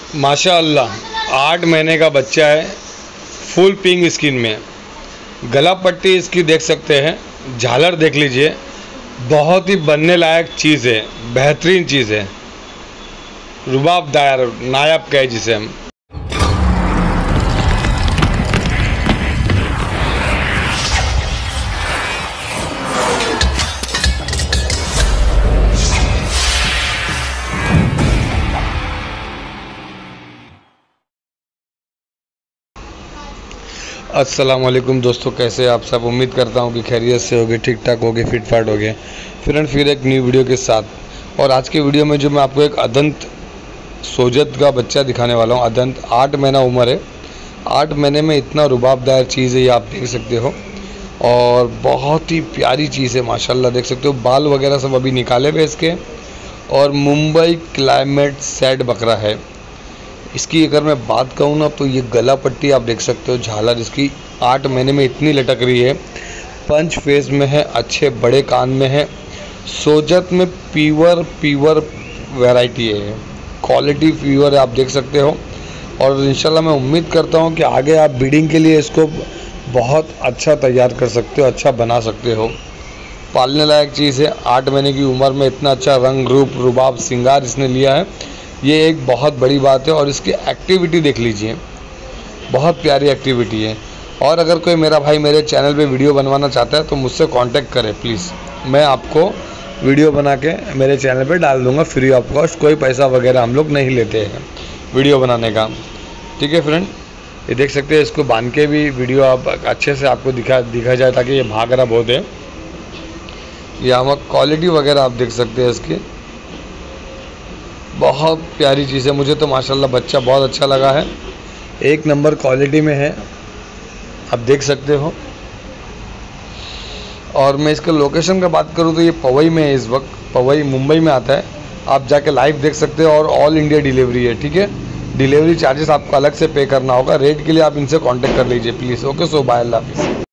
माशाअल्लाह 8 महीने का बच्चा है, फुल पिंक स्किन में। गला पट्टी इसकी देख सकते हैं, झालर देख लीजिए, बहुत ही बनने लायक चीज़ है, बेहतरीन चीज़ है। रुबाब दायर नायाब कहे जिसे हम। अस्सलाम वालेकुम दोस्तों, कैसे आप सब। उम्मीद करता हूँ कि खैरियत से होगे, ठीक ठाक होगे, फिट फाट होगे। फिर एक न्यू वीडियो के साथ। और आज के वीडियो में जो मैं आपको एक अदंत सोजत का बच्चा दिखाने वाला हूँ। अदंत 8 महीना उम्र है। 8 महीने में इतना रुबाबदार चीज़ है, ये आप देख सकते हो। और बहुत ही प्यारी चीज़ है माशाल्लाह, देख सकते हो। बाल वगैरह सब अभी निकाले हुए इसके। और मुंबई क्लाइमेट सेट बकरा है। इसकी अगर मैं बात कहूँ ना, तो ये गला पट्टी आप देख सकते हो, झालर इसकी 8 महीने में इतनी लटक रही है। पंच फेस में है, अच्छे बड़े कान में है। सोजत में पीवर वैरायटी है, क्वालिटी पीवर है, आप देख सकते हो। और इंशाल्लाह मैं उम्मीद करता हूँ कि आगे आप ब्रीडिंग के लिए इसको बहुत अच्छा तैयार कर सकते हो, अच्छा बना सकते हो। पालने लायक चीज़ है। 8 महीने की उम्र में इतना अच्छा रंग रूप रुबाब श्रृंगार इसने लिया है, ये एक बहुत बड़ी बात है। और इसकी एक्टिविटी देख लीजिए, बहुत प्यारी एक्टिविटी है। और अगर कोई मेरा भाई मेरे चैनल पे वीडियो बनवाना चाहता है तो मुझसे कांटेक्ट करें प्लीज़। मैं आपको वीडियो बना के मेरे चैनल पे डाल दूंगा फ्री ऑफ कॉस्ट। कोई पैसा वगैरह हम लोग नहीं लेते हैं वीडियो बनाने का, ठीक है फ्रेंड। ये देख सकते हैं, इसको बांध के भी वीडियो आप अच्छे से आपको दिखा जाए, ताकि ये भाग रहा बहुत है। ये हम क्वालिटी वगैरह आप देख सकते हैं इसकी, बहुत प्यारी चीज़ है। मुझे तो माशाल्लाह बच्चा बहुत अच्छा लगा है, एक नंबर क्वालिटी में है, आप देख सकते हो। और मैं इसके लोकेशन का बात करूँ तो ये पवई में है इस वक्त। पवई मुंबई में आता है, आप जाके लाइव देख सकते हो। और ऑल इंडिया डिलीवरी है, ठीक है। डिलीवरी चार्जेस आपको अलग से पे करना होगा। रेट के लिए आप इनसे कांटेक्ट कर लीजिए प्लीज़। ओके, सो बाय, अल्लाह हाफिज़।